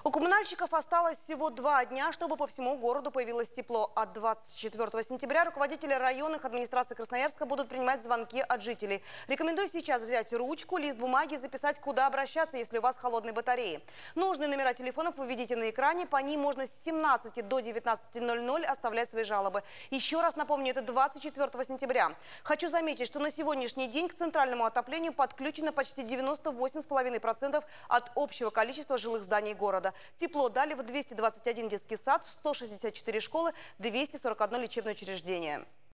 У коммунальщиков осталось всего 2 дня, чтобы по всему городу появилось тепло. От 24 сентября руководители районных администраций Красноярска будут принимать звонки от жителей. Рекомендую сейчас взять ручку, лист бумаги и записать, куда обращаться, если у вас холодные батареи. Нужные номера телефонов вы видите на экране. По ним можно с 17 до 19:00 оставлять свои жалобы. Еще раз напомню, это 24 сентября. Хочу заметить, что на сегодняшний день к центральному отоплению подключено почти 98,5% от общего количества жилых зданий города. Тепло дали в 221 детский сад, 164 школы, 241 лечебное учреждение.